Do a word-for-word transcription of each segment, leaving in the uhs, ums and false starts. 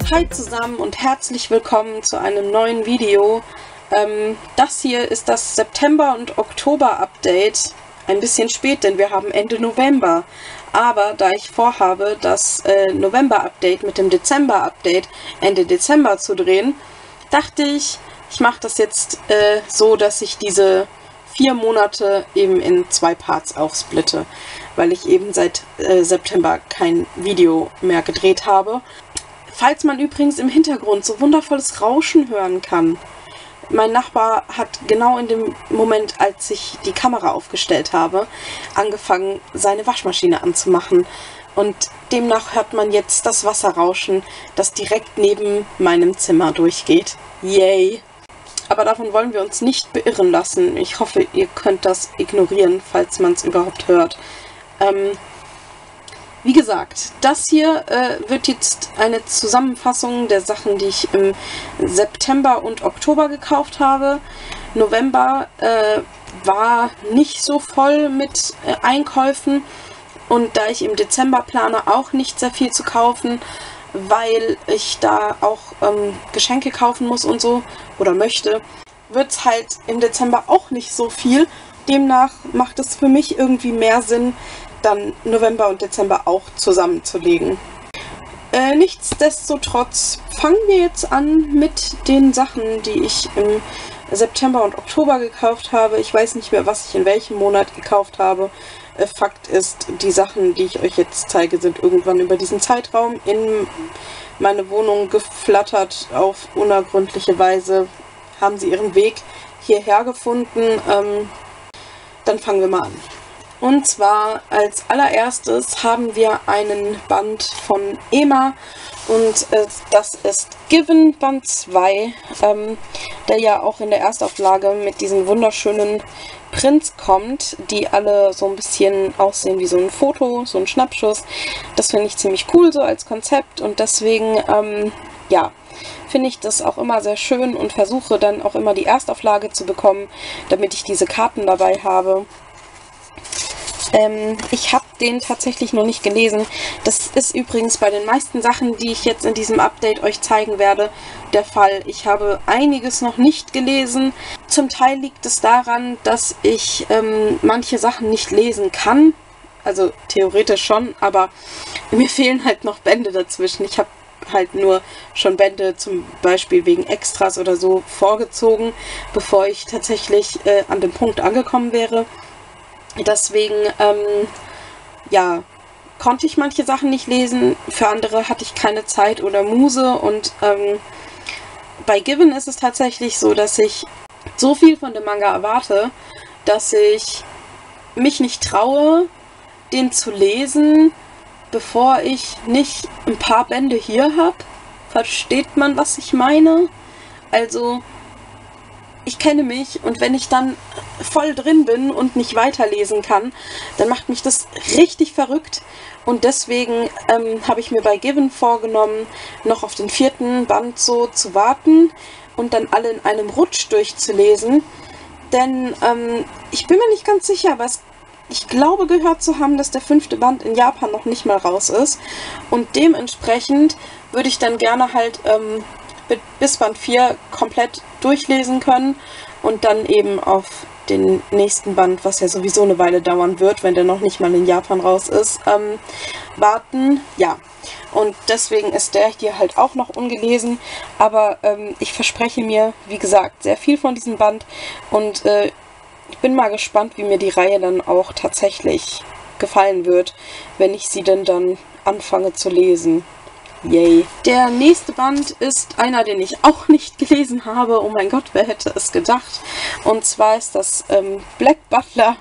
Hi zusammen und herzlich willkommen zu einem neuen Video. Ähm, das hier ist das September- und Oktober-Update. Ein bisschen spät, denn wir haben Ende November. Aber da ich vorhabe, das äh, November-Update mit dem Dezember-Update Ende Dezember zu drehen, dachte ich, ich mache das jetzt äh, so, dass ich diese vier Monate eben in zwei Parts aufsplitte, weil ich eben seit äh, September kein Video mehr gedreht habe. Falls man übrigens im Hintergrund so wundervolles Rauschen hören kann. Mein Nachbar hat genau in dem Moment, als ich die Kamera aufgestellt habe, angefangen, seine Waschmaschine anzumachen. Und demnach hört man jetzt das Wasserrauschen, das direkt neben meinem Zimmer durchgeht. Yay! Aber davon wollen wir uns nicht beirren lassen. Ich hoffe, ihr könnt das ignorieren, falls man es überhaupt hört. Ähm, wie gesagt, das hier äh, wird jetzt eine Zusammenfassung der Sachen, die ich im September und Oktober gekauft habe. November äh, war nicht so voll mit äh, Einkäufen und da ich im Dezember plane, auch nicht sehr viel zu kaufen, weil ich da auch ähm, Geschenke kaufen muss und so oder möchte, wird es halt im Dezember auch nicht so viel. Demnach macht es für mich irgendwie mehr Sinn, dann November und Dezember auch zusammenzulegen. Äh, nichtsdestotrotz fangen wir jetzt an mit den Sachen, die ich im September und Oktober gekauft habe. Ich weiß nicht mehr, was ich in welchem Monat gekauft habe. Äh, Fakt ist, die Sachen, die ich euch jetzt zeige, sind irgendwann über diesen Zeitraum in meine Wohnung geflattert. Auf unergründliche Weise haben sie ihren Weg hierher gefunden. Ähm, dann fangen wir mal an. Und zwar als allererstes haben wir einen Band von Ema und äh, das ist Given Band zwei, ähm, der ja auch in der Erstauflage mit diesen wunderschönen Prints kommt, die alle so ein bisschen aussehen wie so ein Foto, so ein Schnappschuss. Das finde ich ziemlich cool so als Konzept und deswegen, ähm, ja, finde ich das auch immer sehr schön und versuche dann auch immer die Erstauflage zu bekommen, damit ich diese Karten dabei habe. Ähm, ich habe den tatsächlich noch nicht gelesen. Das ist übrigens bei den meisten Sachen, die ich jetzt in diesem Update euch zeigen werde, der Fall. Ich habe einiges noch nicht gelesen. Zum Teil liegt es daran, dass ich ähm, manche Sachen nicht lesen kann. Also theoretisch schon, aber mir fehlen halt noch Bände dazwischen. Ich habe halt nur schon Bände zum Beispiel wegen Extras oder so vorgezogen, bevor ich tatsächlich äh, an dem Punkt angekommen wäre. Deswegen, ähm, ja, konnte ich manche Sachen nicht lesen, für andere hatte ich keine Zeit oder Muse und ähm, bei Given ist es tatsächlich so, dass ich so viel von dem Manga erwarte, dass ich mich nicht traue, den zu lesen, bevor ich nicht ein paar Bände hier habe. Versteht man, was ich meine? Also, ich kenne mich und wenn ich dann voll drin bin und nicht weiterlesen kann, dann macht mich das richtig verrückt und deswegen ähm, habe ich mir bei Given vorgenommen, noch auf den vierten Band so zu warten und dann alle in einem Rutsch durchzulesen, denn ähm, ich bin mir nicht ganz sicher, aber es, ich glaube gehört zu haben, dass der fünfte Band in Japan noch nicht mal raus ist und dementsprechend würde ich dann gerne halt ähm, bis Band vier komplett durchlesen können und dann eben auf den nächsten Band, was ja sowieso eine Weile dauern wird, wenn der noch nicht mal in Japan raus ist, ähm, warten. Ja, und deswegen ist der hier halt auch noch ungelesen, aber ähm, ich verspreche mir, wie gesagt, sehr viel von diesem Band und äh, ich bin mal gespannt, wie mir die Reihe dann auch tatsächlich gefallen wird, wenn ich sie denn dann anfange zu lesen. Yay. Der nächste Band ist einer, den ich auch nicht gelesen habe. Oh mein Gott, wer hätte es gedacht? Und zwar ist das ähm, Black Butler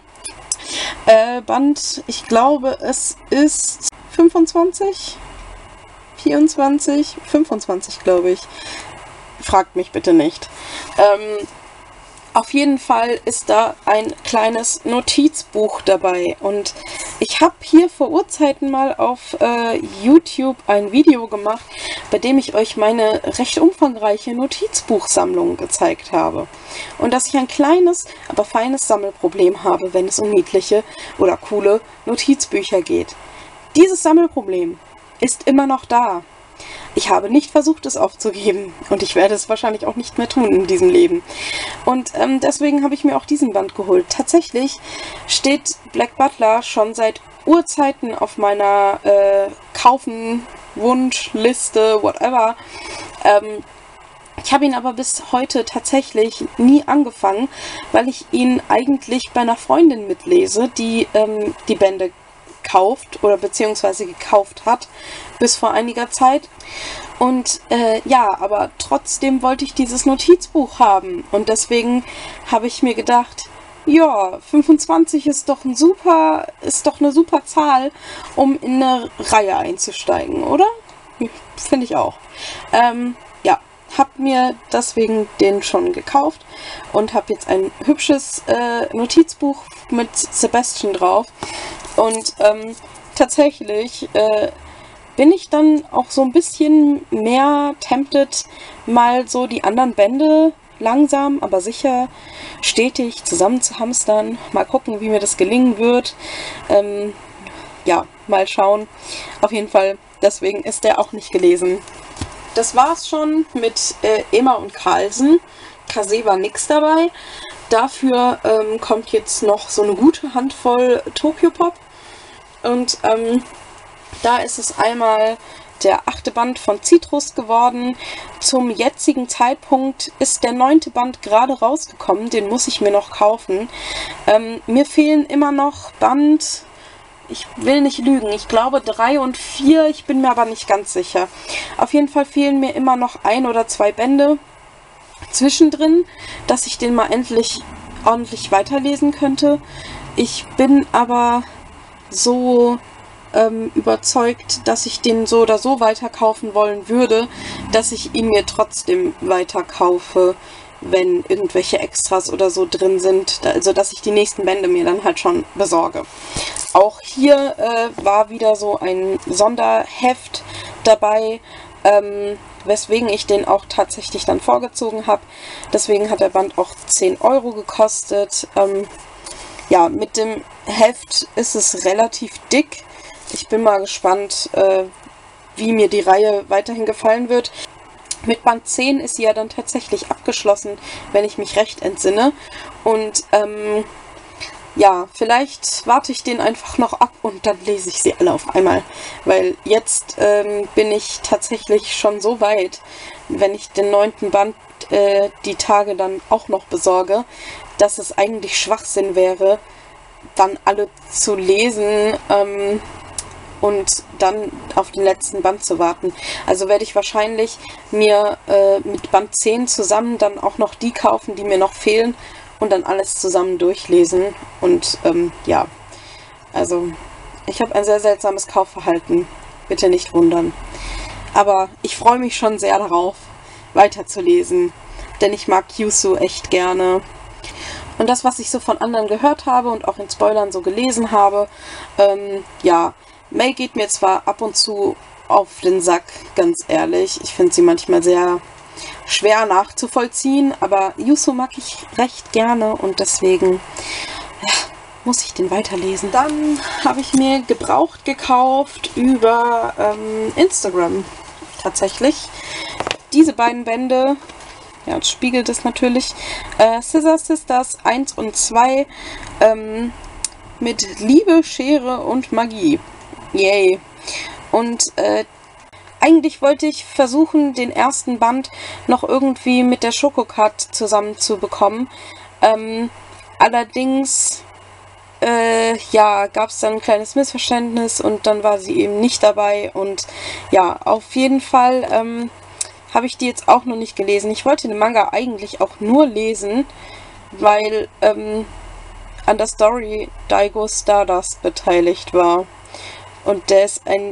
äh, Band. Ich glaube, es ist fünfundzwanzig? vierundzwanzig? fünfundzwanzig, glaube ich. Fragt mich bitte nicht. Ähm, Auf jeden Fall ist da ein kleines Notizbuch dabei und ich habe hier vor Urzeiten mal auf äh, YouTube ein Video gemacht, bei dem ich euch meine recht umfangreiche Notizbuchsammlung gezeigt habe. Und dass ich ein kleines, aber feines Sammelproblem habe, wenn es um niedliche oder coole Notizbücher geht. Dieses Sammelproblem ist immer noch da. ich habe nicht versucht, es aufzugeben. Und ich werde es wahrscheinlich auch nicht mehr tun in diesem Leben. Und ähm, deswegen habe ich mir auch diesen Band geholt. Tatsächlich steht Black Butler schon seit Urzeiten auf meiner äh, Kaufen, Wunschliste, whatever. Ähm, ich habe ihn aber bis heute tatsächlich nie angefangen, weil ich ihn eigentlich bei einer Freundin mitlese, die ähm, die Bände kauft oder beziehungsweise gekauft hat bis vor einiger Zeit. Und äh, ja, aber trotzdem wollte ich dieses Notizbuch haben. Und deswegen habe ich mir gedacht, ja, fünfundzwanzig ist doch ein super, ist doch eine super Zahl, um in eine Reihe einzusteigen, oder? Finde ich auch. Ähm, ja, habe mir deswegen den schon gekauft und habe jetzt ein hübsches äh, Notizbuch mit Sebastian drauf. Und ähm, tatsächlich äh, bin ich dann auch so ein bisschen mehr tempted, mal so die anderen Bände langsam, aber sicher, stetig zusammen zu hamstern. Mal gucken, wie mir das gelingen wird. Ähm, ja, mal schauen. Auf jeden Fall, deswegen ist der auch nicht gelesen. Das war's schon mit äh, Emma und Carlsen. Kase war nix dabei. Dafür ähm, kommt jetzt noch so eine gute Handvoll Tokyopop. Und ähm, da ist es einmal der achte Band von Citrus geworden. Zum jetzigen Zeitpunkt ist der neunte Band gerade rausgekommen. Den muss ich mir noch kaufen. Ähm, mir fehlen immer noch Band... Ich will nicht lügen. Ich glaube drei und vier. Ich bin mir aber nicht ganz sicher. Auf jeden Fall fehlen mir immer noch ein oder zwei Bände zwischendrin, dass ich den mal endlich ordentlich weiterlesen könnte. Ich bin aber so ähm, überzeugt, dass ich den so oder so weiterkaufen wollen würde, dass ich ihn mir trotzdem weiterkaufe, wenn irgendwelche Extras oder so drin sind, also dass ich die nächsten Bände mir dann halt schon besorge. Auch hier äh, war wieder so ein Sonderheft dabei, ähm, weswegen ich den auch tatsächlich dann vorgezogen habe. Deswegen hat der Band auch zehn Euro gekostet. Ähm, ja, mit dem Heft ist es relativ dick. Ich bin mal gespannt, äh, wie mir die Reihe weiterhin gefallen wird. Mit Band zehn ist sie ja dann tatsächlich abgeschlossen, wenn ich mich recht entsinne. Und ähm, ja, vielleicht warte ich den einfach noch ab und dann lese ich sie alle auf einmal. Weil jetzt ähm, bin ich tatsächlich schon so weit, wenn ich den neunten Band äh, die Tage dann auch noch besorge, dass es eigentlich Schwachsinn wäre, dann alle zu lesen ähm, und dann auf den letzten Band zu warten. Also werde ich wahrscheinlich mir äh, mit Band zehn zusammen dann auch noch die kaufen, die mir noch fehlen und dann alles zusammen durchlesen. Und ähm, ja, also ich habe ein sehr seltsames Kaufverhalten. Bitte nicht wundern. Aber ich freue mich schon sehr darauf, weiterzulesen, denn ich mag Yusu echt gerne. Und das, was ich so von anderen gehört habe und auch in Spoilern so gelesen habe, ähm, ja, Mei geht mir zwar ab und zu auf den Sack, ganz ehrlich. Ich finde sie manchmal sehr schwer nachzuvollziehen, aber Yusu mag ich recht gerne und deswegen ja, muss ich den weiterlesen. Dann habe ich mir gebraucht gekauft über ähm, Instagram tatsächlich. Diese beiden Bände, ja, das spiegelt es natürlich, äh, Scissor Sisters eins und zwei ähm, mit Liebe, Schere und Magie. Yay. Und äh, eigentlich wollte ich versuchen, den ersten Band noch irgendwie mit der Schokocard zusammen zu bekommen. Ähm, allerdings äh, ja, gab es dann ein kleines Missverständnis und dann war sie eben nicht dabei. Und ja, auf jeden Fall ähm, habe ich die jetzt auch noch nicht gelesen. Ich wollte den Manga eigentlich auch nur lesen, weil ähm, an der Story Daigo Stardust beteiligt war. Und der ist ein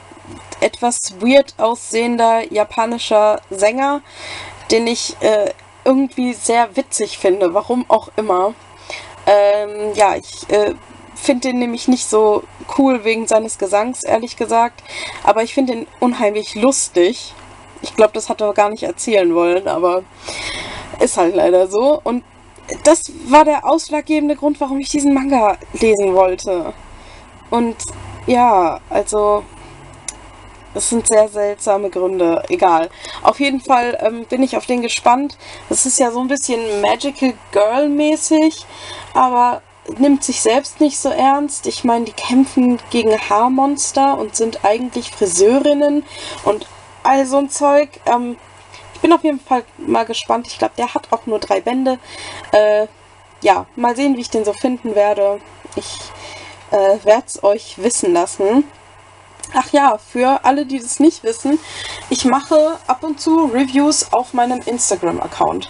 etwas weird aussehender japanischer Sänger, den ich äh, irgendwie sehr witzig finde, warum auch immer. Ähm, ja, ich äh, finde den nämlich nicht so cool wegen seines Gesangs, ehrlich gesagt, aber ich finde ihn unheimlich lustig. Ich glaube, das hat er gar nicht erzählen wollen, aber ist halt leider so. Und das war der ausschlaggebende Grund, warum ich diesen Manga lesen wollte. Und ja, also es sind sehr seltsame Gründe, egal. Auf jeden Fall ähm, bin ich auf den gespannt. Das ist ja so ein bisschen Magical Girl mäßig, aber nimmt sich selbst nicht so ernst. Ich meine, die kämpfen gegen Haarmonster und sind eigentlich Friseurinnen und all so ein Zeug. Ähm, ich bin auf jeden Fall mal gespannt. Ich glaube, der hat auch nur drei Bände. Äh, ja, mal sehen, wie ich den so finden werde. Ich äh, werde es euch wissen lassen. Ach ja, für alle, die das nicht wissen, ich mache ab und zu Reviews auf meinem Instagram-Account.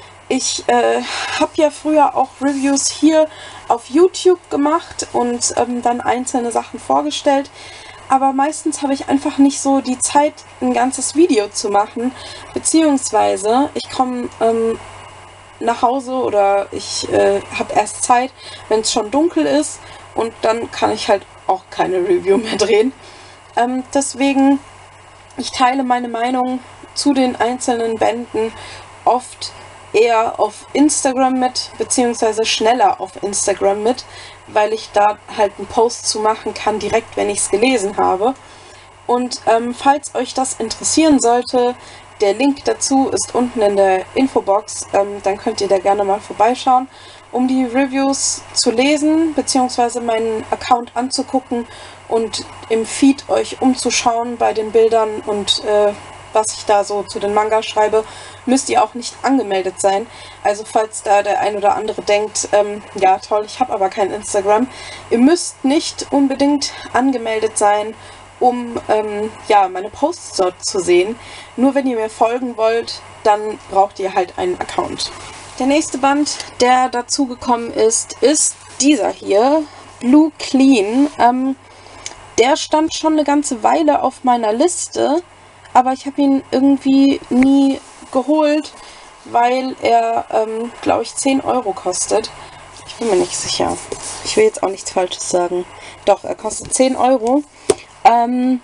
Ich äh, habe ja früher auch Reviews hier auf YouTube gemacht und ähm, dann einzelne Sachen vorgestellt. Aber meistens habe ich einfach nicht so die Zeit, ein ganzes Video zu machen. Beziehungsweise ich komme ähm, nach Hause oder ich äh, habe erst Zeit, wenn es schon dunkel ist. Und dann kann ich halt auch keine Review mehr drehen. Ähm, deswegen, ich teile meine Meinung zu den einzelnen Bänden oft eher auf Instagram mit, beziehungsweise schneller auf Instagram mit, weil ich da halt einen Post zu machen kann, direkt wenn ich es gelesen habe. Und ähm, falls euch das interessieren sollte, der Link dazu ist unten in der Infobox, ähm, dann könnt ihr da gerne mal vorbeischauen, um die Reviews zu lesen, beziehungsweise meinen Account anzugucken und im Feed euch umzuschauen bei den Bildern und äh, was ich da so zu den Manga schreibe, müsst ihr auch nicht angemeldet sein. Also falls da der ein oder andere denkt, ähm, ja toll, ich habe aber kein Instagram, ihr müsst nicht unbedingt angemeldet sein, um ähm, ja, meine Posts dort zu sehen. Nur wenn ihr mir folgen wollt, dann braucht ihr halt einen Account. Der nächste Band, der dazu gekommen ist, ist dieser hier, Blue Clean. Ähm, der stand schon eine ganze Weile auf meiner Liste, aber ich habe ihn irgendwie nie geholt, weil er, ähm, glaube ich, zehn Euro kostet. Ich bin mir nicht sicher. Ich will jetzt auch nichts Falsches sagen. Doch, er kostet zehn Euro. Ähm,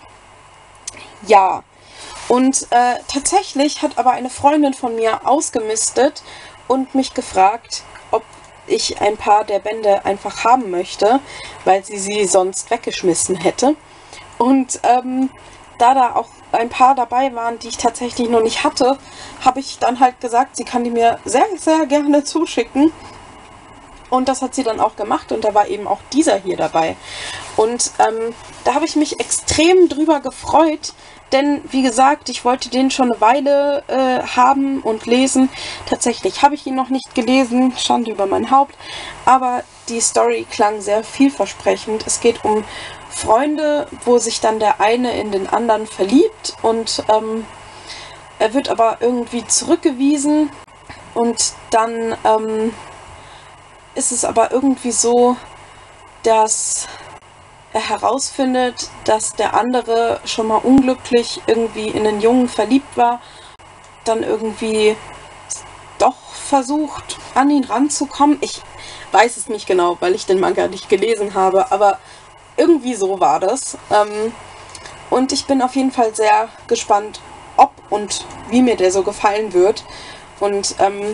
ja. Und äh, tatsächlich hat aber eine Freundin von mir ausgemistet und mich gefragt, ob ich ein paar der Bände einfach haben möchte, weil sie sie sonst weggeschmissen hätte. Und ähm, da da auch ein paar dabei waren, die ich tatsächlich noch nicht hatte, habe ich dann halt gesagt, sie kann die mir sehr, sehr gerne zuschicken. Und das hat sie dann auch gemacht und da war eben auch dieser hier dabei. Und ähm, da habe ich mich extrem drüber gefreut, denn wie gesagt, ich wollte den schon eine Weile äh, haben und lesen. Tatsächlich habe ich ihn noch nicht gelesen, Schande über mein Haupt, aber die Story klang sehr vielversprechend. Es geht um Freunde, wo sich dann der eine in den anderen verliebt und ähm, er wird aber irgendwie zurückgewiesen und dann ähm, ist es aber irgendwie so, dass er herausfindet, dass der andere schon mal unglücklich irgendwie in einen Jungen verliebt war, dann irgendwie doch versucht, an ihn ranzukommen. Ich weiß es nicht genau, weil ich den Manga nicht gelesen habe, aber irgendwie so war das. Ähm, und ich bin auf jeden Fall sehr gespannt, ob und wie mir der so gefallen wird. Und ähm,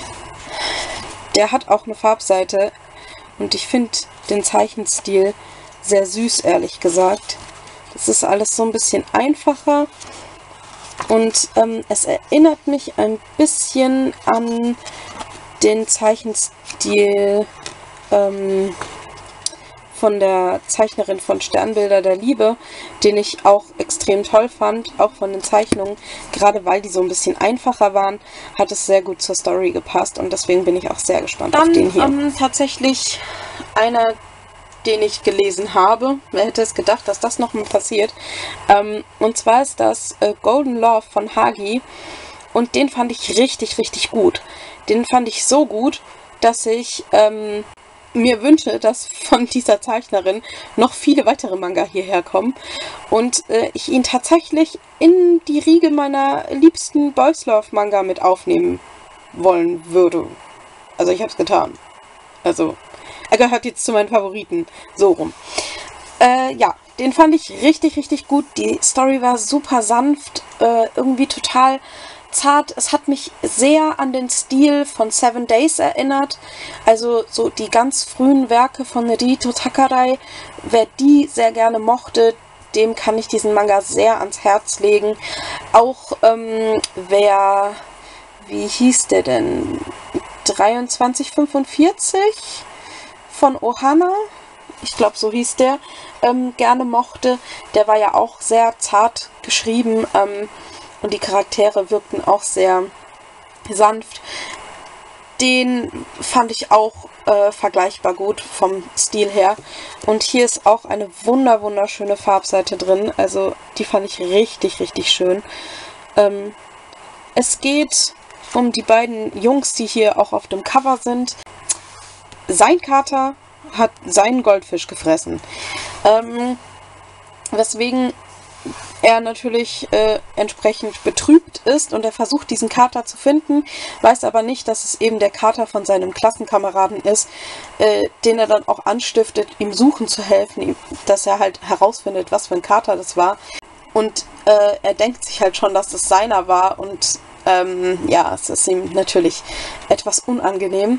der hat auch eine Farbseite und ich finde den Zeichenstil sehr süß, ehrlich gesagt. Das ist alles so ein bisschen einfacher und ähm, es erinnert mich ein bisschen an den Zeichenstil ähm, von der Zeichnerin von Sternbilder der Liebe, den ich auch extrem toll fand, auch von den Zeichnungen. Gerade weil die so ein bisschen einfacher waren, hat es sehr gut zur Story gepasst und deswegen bin ich auch sehr gespannt Dann, auf den hier. Ähm, tatsächlich einer, den ich gelesen habe. Wer hätte es gedacht, dass das noch mal passiert. Ähm, und zwar ist das äh, Golden Love von Hagi und den fand ich richtig, richtig gut. Den fand ich so gut, dass ich ähm, mir wünsche, dass von dieser Zeichnerin noch viele weitere Manga hierher kommen und äh, ich ihn tatsächlich in die Riege meiner liebsten Boys Love Manga mit aufnehmen wollen würde. Also ich habe es getan. Also er gehört jetzt zu meinen Favoriten. So rum. Äh, ja, den fand ich richtig, richtig gut. Die Story war super sanft, äh, irgendwie total zart. Es hat mich sehr an den Stil von Seven Days erinnert. Also so die ganz frühen Werke von Rito Takarai. Wer die sehr gerne mochte, dem kann ich diesen Manga sehr ans Herz legen. Auch ähm, wer, wie hieß der denn? dreiundzwanzig fünfundvierzig von Ohana, ich glaube so hieß der, ähm, gerne mochte. Der war ja auch sehr zart geschrieben ähm, und die Charaktere wirkten auch sehr sanft. Den fand ich auch äh, vergleichbar gut vom Stil her. Und hier ist auch eine wunder wunderschöne Farbseite drin. Also die fand ich richtig, richtig schön. Ähm, es geht um die beiden Jungs, die hier auch auf dem Cover sind. Sein Kater hat seinen Goldfisch gefressen. Ähm, weswegen er natürlich äh, entsprechend betrübt ist und er versucht, diesen Kater zu finden, weiß aber nicht, dass es eben der Kater von seinem Klassenkameraden ist, äh, den er dann auch anstiftet, ihm suchen zu helfen, ihm, dass er halt herausfindet, was für ein Kater das war. Und äh, er denkt sich halt schon, dass es seiner war und ähm, ja, es ist ihm natürlich etwas unangenehm.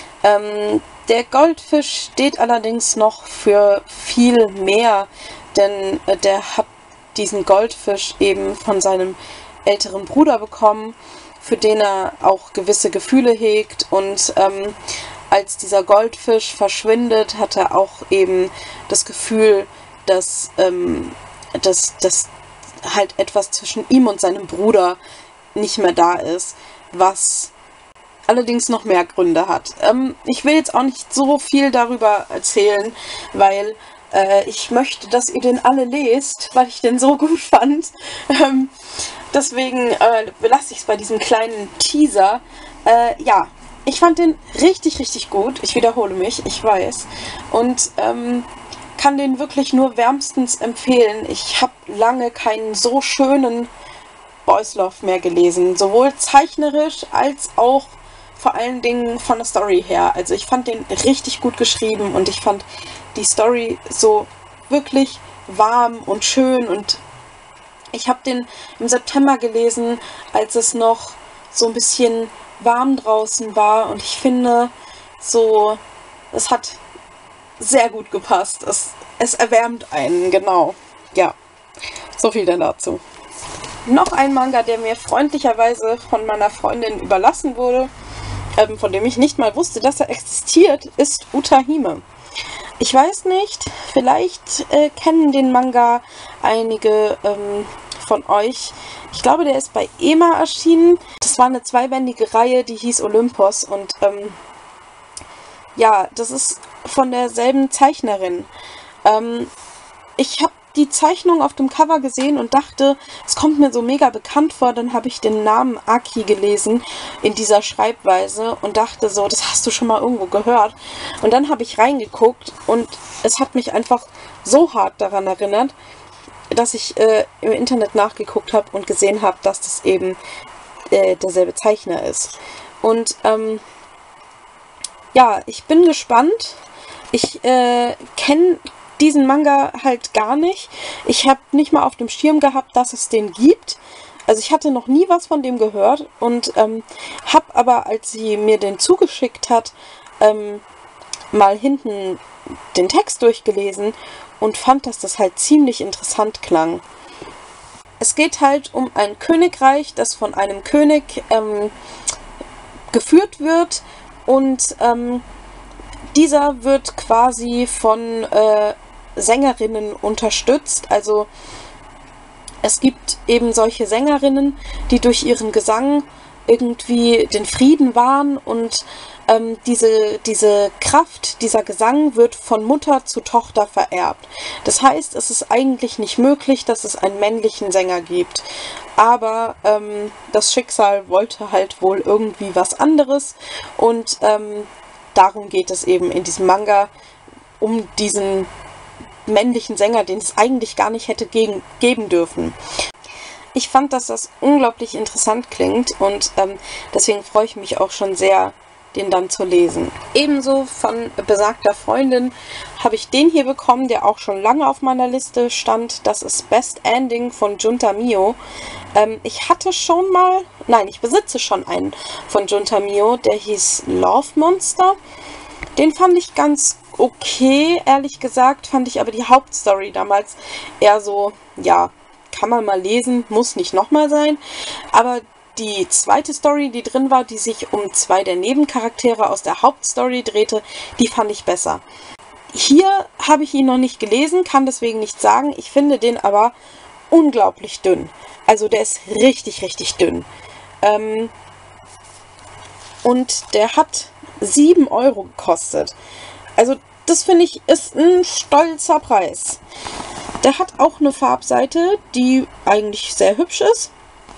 Ähm, der Goldfisch steht allerdings noch für viel mehr, denn äh, der hat diesen Goldfisch eben von seinem älteren Bruder bekommen, für den er auch gewisse Gefühle hegt. Und ähm, als dieser Goldfisch verschwindet, hat er auch eben das Gefühl, dass, ähm, dass, dass halt etwas zwischen ihm und seinem Bruder nicht mehr da ist, was allerdings noch mehr Gründe hat. Ähm, ich will jetzt auch nicht so viel darüber erzählen, weil ich möchte, dass ihr den alle lest, weil ich den so gut fand. Ähm, deswegen äh, belasse ich es bei diesem kleinen Teaser. Äh, ja, ich fand den richtig, richtig gut. Ich wiederhole mich, ich weiß. Und ähm, kann den wirklich nur wärmstens empfehlen. Ich habe lange keinen so schönen Boys Love mehr gelesen. Sowohl zeichnerisch als auch vor allen Dingen von der Story her. Also ich fand den richtig gut geschrieben und ich fand die Story so wirklich warm und schön und ich habe den im September gelesen, als es noch so ein bisschen warm draußen war und ich finde so, es hat sehr gut gepasst. Es, es erwärmt einen, genau. Ja, so viel denn dazu. Noch ein Manga, der mir freundlicherweise von meiner Freundin überlassen wurde, ähm, von dem ich nicht mal wusste, dass er existiert, ist Utahime. Ich weiß nicht, vielleicht äh, kennen den Manga einige ähm, von euch. Ich glaube, der ist bei E M A erschienen. Das war eine zweibändige Reihe, die hieß Olympos. Und ähm, ja, das ist von derselben Zeichnerin. Ähm, ich habe die Zeichnung auf dem Cover gesehen und dachte, es kommt mir so mega bekannt vor. Dann habe ich den Namen Aki gelesen in dieser Schreibweise und dachte so, das hast du schon mal irgendwo gehört. Und dann habe ich reingeguckt und es hat mich einfach so hart daran erinnert, dass ich äh, im Internet nachgeguckt habe und gesehen habe, dass das eben äh, derselbe Zeichner ist. Und ähm, ja, ich bin gespannt. Ich äh, kenne diesen Manga halt gar nicht. Ich habe nicht mal auf dem Schirm gehabt, dass es den gibt. Also ich hatte noch nie was von dem gehört und ähm, habe aber, als sie mir den zugeschickt hat, ähm, mal hinten den Text durchgelesen und fand, dass das halt ziemlich interessant klang. Es geht halt um ein Königreich, das von einem König ähm, geführt wird und ähm, dieser wird quasi von äh, Sängerinnen unterstützt. Also es gibt eben solche Sängerinnen, die durch ihren Gesang irgendwie den Frieden wahren und ähm, diese, diese Kraft, dieser Gesang wird von Mutter zu Tochter vererbt. Das heißt, es ist eigentlich nicht möglich, dass es einen männlichen Sänger gibt. Aber ähm, das Schicksal wollte halt wohl irgendwie was anderes und ähm, darum geht es eben in diesem Manga, um diesen männlichen Sänger, den es eigentlich gar nicht hätte gegen, geben dürfen. Ich fand, dass das unglaublich interessant klingt und ähm, deswegen freue ich mich auch schon sehr, den dann zu lesen. Ebenso von besagter Freundin habe ich den hier bekommen, der auch schon lange auf meiner Liste stand. Das ist Best Ending von Junta Mio. Ähm, ich hatte schon mal, nein, ich besitze schon einen von Junta Mio, der hieß Love Monster. Den fand ich ganz okay, ehrlich gesagt, fand ich aber die Hauptstory damals eher so, ja, kann man mal lesen, muss nicht nochmal sein. Aber die zweite Story, die drin war, die sich um zwei der Nebencharaktere aus der Hauptstory drehte, die fand ich besser. Hier habe ich ihn noch nicht gelesen, kann deswegen nichts sagen. Ich finde den aber unglaublich dünn. Also der ist richtig, richtig dünn. Ähm, und der hat sieben Euro gekostet. Also das finde ich ist ein stolzer Preis. Der hat auch eine Farbseite, die eigentlich sehr hübsch ist.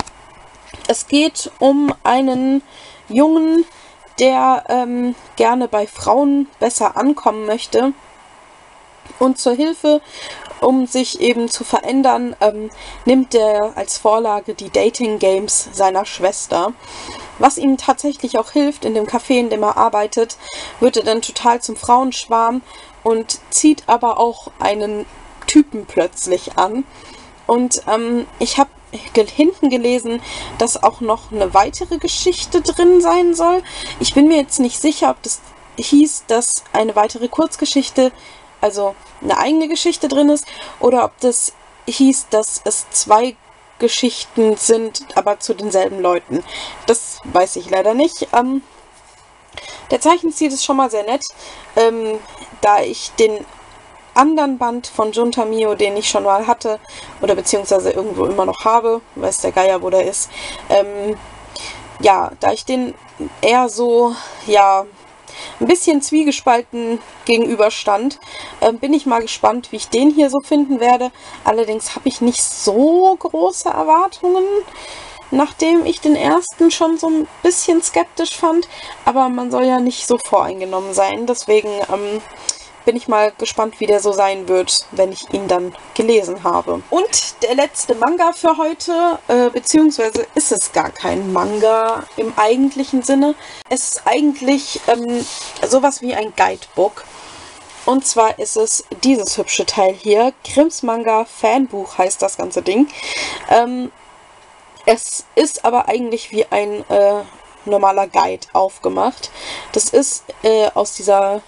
Es geht um einen Jungen, der ähm, gerne bei Frauen besser ankommen möchte. Und zur Hilfe, um sich eben zu verändern, ähm, nimmt er als Vorlage die Dating-Games seiner Schwester. Was ihm tatsächlich auch hilft, in dem Café, in dem er arbeitet, wird er dann total zum Frauenschwarm und zieht aber auch einen Typen plötzlich an. Und ähm, ich habe hinten gelesen, dass auch noch eine weitere Geschichte drin sein soll. Ich bin mir jetzt nicht sicher, ob das hieß, dass eine weitere Kurzgeschichte, also eine eigene Geschichte drin ist, oder ob das hieß, dass es zwei Geschichten sind, aber zu denselben Leuten. Das weiß ich leider nicht. Ähm, der Zeichenstil ist schon mal sehr nett, ähm, da ich den anderen Band von Junta Mio, den ich schon mal hatte, oder beziehungsweise irgendwo immer noch habe, weiß der Geier, wo der ist, ähm, ja, da ich den eher so, ja, ein bisschen zwiegespalten gegenüberstand, äh, bin ich mal gespannt, wie ich den hier so finden werde. Allerdings habe ich nicht so große Erwartungen, nachdem ich den ersten schon so ein bisschen skeptisch fand, aber man soll ja nicht so voreingenommen sein, deswegen ähm, bin ich mal gespannt, wie der so sein wird, wenn ich ihn dann gelesen habe. Und der letzte Manga für heute, äh, beziehungsweise ist es gar kein Manga im eigentlichen Sinne. Es ist eigentlich ähm, sowas wie ein Guidebook. Und zwar ist es dieses hübsche Teil hier. Grimms Manga Fanbuch heißt das ganze Ding. Ähm, es ist aber eigentlich wie ein äh, normaler Guide aufgemacht. Das ist äh, aus dieser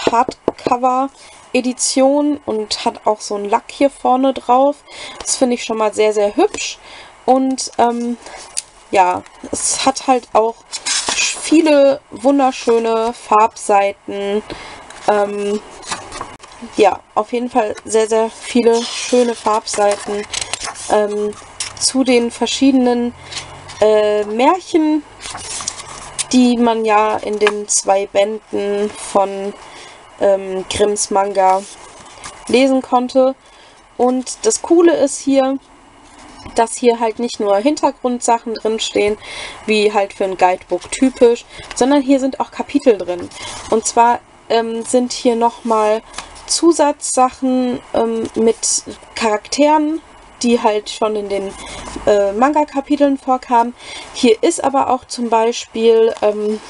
Hardcover-Edition und hat auch so einen Lack hier vorne drauf. Das finde ich schon mal sehr, sehr hübsch. Und ähm, ja, es hat halt auch viele wunderschöne Farbseiten. Ähm, ja, auf jeden Fall sehr, sehr viele schöne Farbseiten ähm, zu den verschiedenen äh, Märchen, die man ja in den zwei Bänden von ähm, Grimms Manga lesen konnte. Und das Coole ist hier, dass hier halt nicht nur Hintergrundsachen drin stehen, wie halt für ein Guidebook typisch, sondern hier sind auch Kapitel drin. Und zwar ähm, sind hier nochmal Zusatzsachen ähm, mit Charakteren, die halt schon in den äh, Manga-Kapiteln vorkamen. Hier ist aber auch zum Beispiel ähm,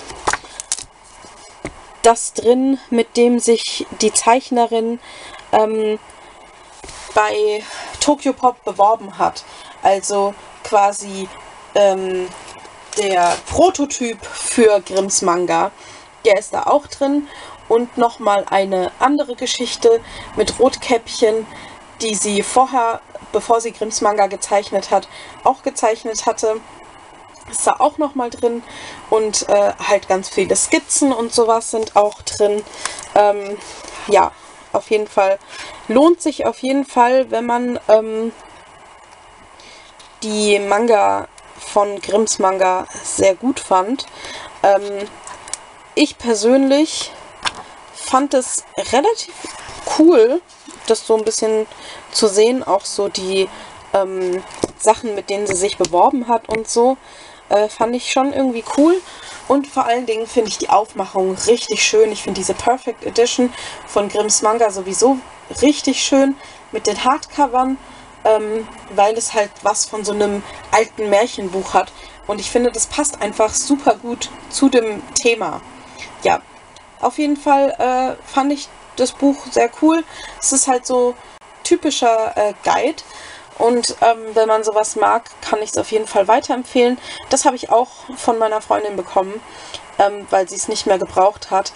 das drin, mit dem sich die Zeichnerin ähm, bei Tokyopop beworben hat. Also quasi ähm, der Prototyp für Grimms Manga. Der ist da auch drin. Und nochmal eine andere Geschichte mit Rotkäppchen, die sie vorher, bevor sie Grimms Manga gezeichnet hat, auch gezeichnet hatte. Ist da auch nochmal drin. Und äh, halt ganz viele Skizzen und sowas sind auch drin. Ähm, ja, auf jeden Fall. Lohnt sich auf jeden Fall, wenn man ähm, die Manga von Grimms Manga sehr gut fand. Ähm, ich persönlich fand es relativ cool, das so ein bisschen zu sehen, auch so die ähm, Sachen, mit denen sie sich beworben hat und so, äh, fand ich schon irgendwie cool. Und vor allen Dingen finde ich die Aufmachung richtig schön. Ich finde diese Perfect Edition von Grimms Manga sowieso richtig schön mit den Hardcovern, ähm, weil es halt was von so einem alten Märchenbuch hat. Und ich finde, das passt einfach super gut zu dem Thema. Ja, auf jeden Fall äh, fand ich das Buch sehr cool. Es ist halt so typischer äh, Guide. Und ähm, wenn man sowas mag, kann ich es auf jeden Fall weiterempfehlen. Das habe ich auch von meiner Freundin bekommen, ähm, weil sie es nicht mehr gebraucht hat.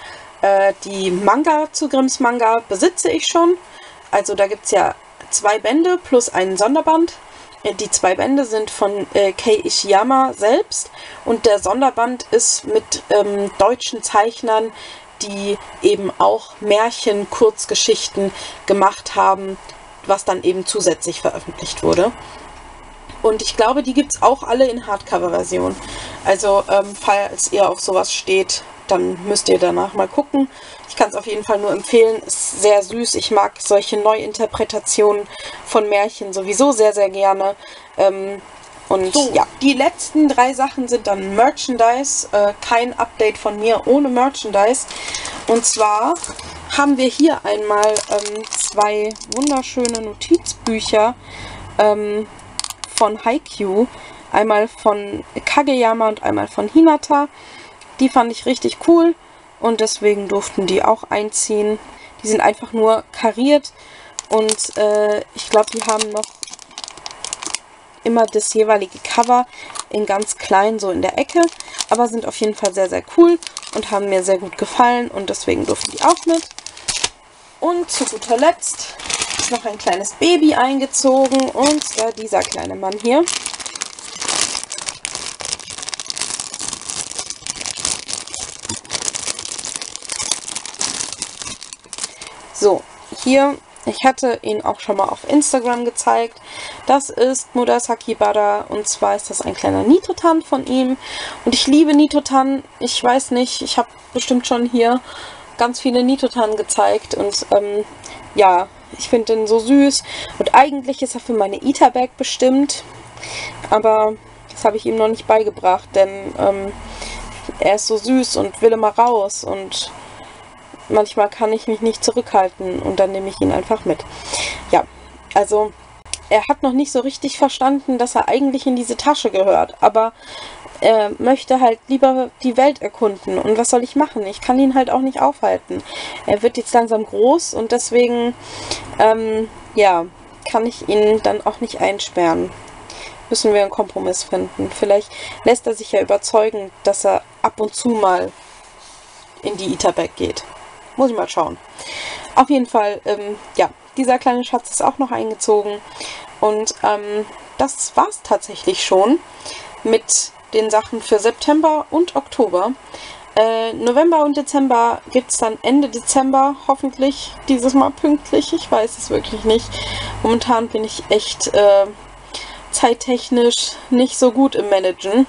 Äh, die Manga zu Grimms Manga besitze ich schon. Also da gibt es ja zwei Bände plus einen Sonderband. Äh, die zwei Bände sind von äh, Kei Ishiyama selbst und der Sonderband ist mit ähm, deutschen Zeichnern, die eben auch Märchen, Kurzgeschichten gemacht haben, was dann eben zusätzlich veröffentlicht wurde. Und ich glaube, die gibt es auch alle in Hardcover-Version. Also ähm, falls ihr auf sowas steht, dann müsst ihr danach mal gucken. Ich kann es auf jeden Fall nur empfehlen. Ist sehr süß. Ich mag solche Neuinterpretationen von Märchen sowieso sehr, sehr gerne. Ähm, und so, ja, die letzten drei Sachen sind dann Merchandise. Äh, kein Update von mir ohne Merchandise. Und zwar haben wir hier einmal ähm, zwei wunderschöne Notizbücher ähm, von Haikyuu. Einmal von Kageyama und einmal von Hinata. Die fand ich richtig cool und deswegen durften die auch einziehen. Die sind einfach nur kariert und äh, ich glaube, die haben noch immer das jeweilige Cover in ganz klein, so in der Ecke. Aber sind auf jeden Fall sehr, sehr cool und haben mir sehr gut gefallen und deswegen durften die auch mit. Und zu guter Letzt ist noch ein kleines Baby eingezogen und zwar dieser kleine Mann hier. So, hier, ich hatte ihn auch schon mal auf Instagram gezeigt. Das ist Murasaki Bara und zwar ist das ein kleiner Nitotan von ihm. Und ich liebe Nitotan. Ich weiß nicht, ich habe bestimmt schon hier ganz viele Nitotan gezeigt und ähm, ja, ich finde den so süß. Und eigentlich ist er für meine Eaterbag bestimmt, aber das habe ich ihm noch nicht beigebracht, denn ähm, er ist so süß und will immer raus und manchmal kann ich mich nicht zurückhalten und dann nehme ich ihn einfach mit. Ja, also er hat noch nicht so richtig verstanden, dass er eigentlich in diese Tasche gehört, aber er möchte halt lieber die Welt erkunden und was soll ich machen? Ich kann ihn halt auch nicht aufhalten. Er wird jetzt langsam groß und deswegen, ähm, ja, kann ich ihn dann auch nicht einsperren. Müssen wir einen Kompromiss finden. Vielleicht lässt er sich ja überzeugen, dass er ab und zu mal in die Eaterbag geht. Muss ich mal schauen. Auf jeden Fall, ähm, ja, dieser kleine Schatz ist auch noch eingezogen. Und ähm, das war's tatsächlich schon mit den Sachen für September und Oktober. Äh, November und Dezember gibt es dann Ende Dezember, hoffentlich dieses Mal pünktlich. Ich weiß es wirklich nicht. Momentan bin ich echt äh, zeittechnisch nicht so gut im Managen.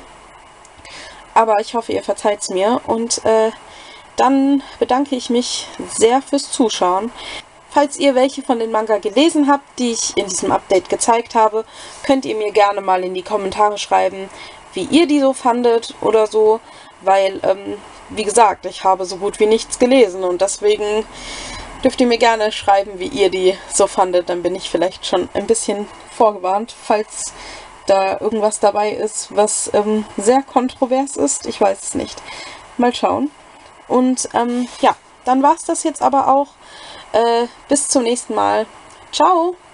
Aber ich hoffe, ihr verzeiht es mir. Und äh, dann bedanke ich mich sehr fürs Zuschauen. Falls ihr welche von den Manga gelesen habt, die ich in diesem Update gezeigt habe, könnt ihr mir gerne mal in die Kommentare schreiben, wie ihr die so fandet oder so, weil, ähm, wie gesagt, ich habe so gut wie nichts gelesen und deswegen dürft ihr mir gerne schreiben, wie ihr die so fandet. Dann bin ich vielleicht schon ein bisschen vorgewarnt, falls da irgendwas dabei ist, was ähm, sehr kontrovers ist. Ich weiß es nicht. Mal schauen. Und ähm, ja, dann war es das jetzt aber auch. Äh, bis zum nächsten Mal. Ciao!